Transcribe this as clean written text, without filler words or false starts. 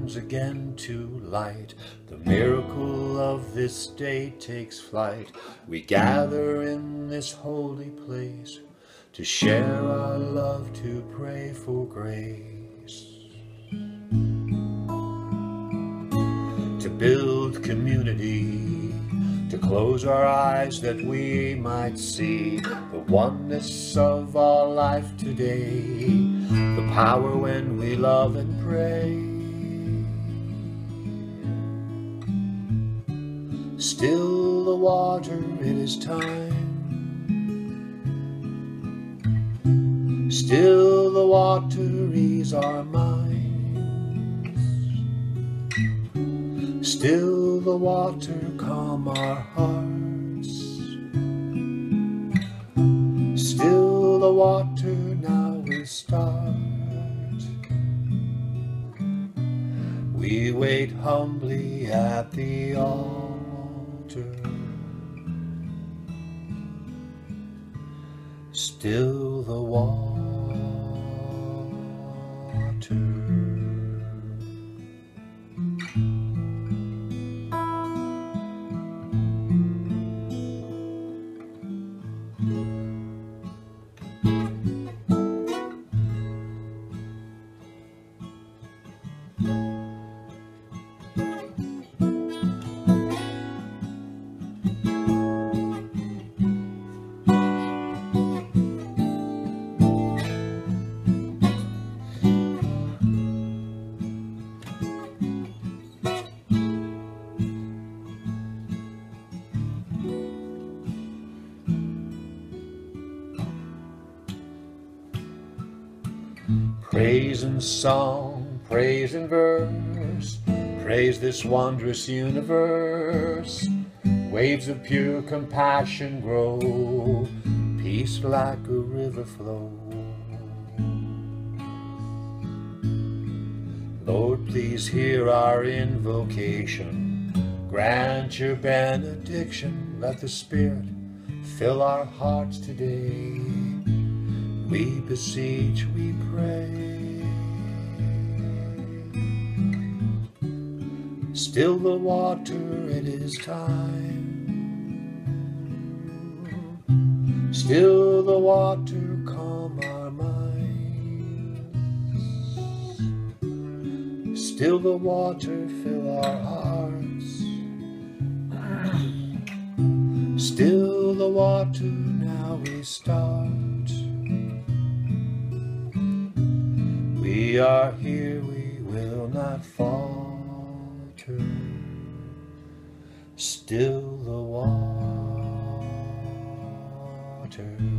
comes again to light. The miracle of this day takes flight. We gather in this holy place to share our love, to pray for grace, to build community, to close our eyes that we might see the oneness of our life today, the power when we love and pray. Still the water, it is time. Still the water, ease our minds. Still the water, calm our hearts. Still the water, now we start. We wait humbly at the altar. Still the water. Praise in song, praise in verse, praise this wondrous universe. Waves of pure compassion grow, peace like a river flow. Lord, please hear our invocation. Grant your benediction. Let the Spirit fill our hearts today. We beseech, we pray. Still the water, it is time. Still the water, calm our minds. Still the water, fill our hearts. Still the water, now we start. We are here, we will not falter. Still the water.